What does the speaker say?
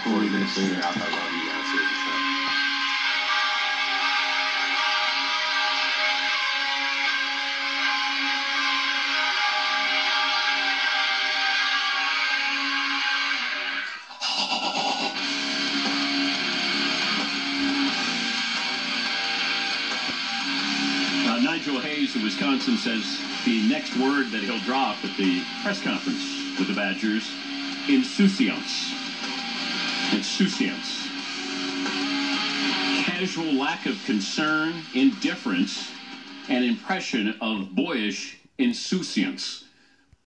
Corey been singing out I love you guys. Nigel Hayes of Wisconsin says the next word that he'll drop at the press conference with the Badgers, insouciance. Insouciance. Casual lack of concern, indifference, and impression of boyish insouciance.